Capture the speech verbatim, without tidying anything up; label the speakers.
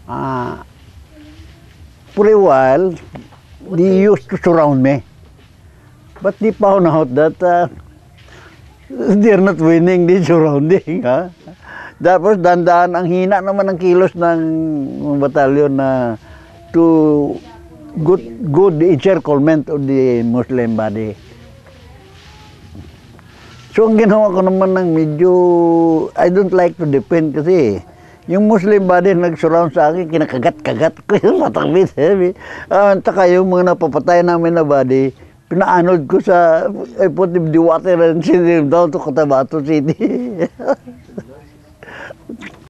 Speaker 1: Uh, for a while, they used to surround me. But they found out that uh, they're not winning the surrounding. Ha? Tapos dandaan, ang hina naman ng kilos ng batalyon na to good, good encirclement of the Muslim body. So ang ginawa ko naman ng medyo, I don't like to defend kasi yung Muslim body nag-surround sa akin, kinakagat-kagat ko yung matakbit. Uh, Taka yung mga napapatay namin na body, pinaanod ko sa, I put the water and send them down to Cotabato City.